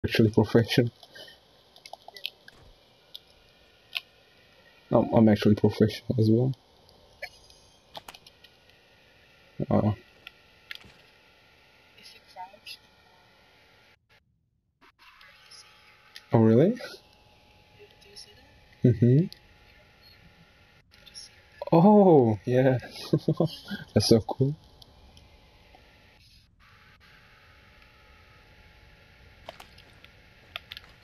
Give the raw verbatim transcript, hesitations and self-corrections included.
Actually professional. I'm, I'm actually professional as well. Oh. Oh really? Mm-hmm. Oh yeah. That's so cool.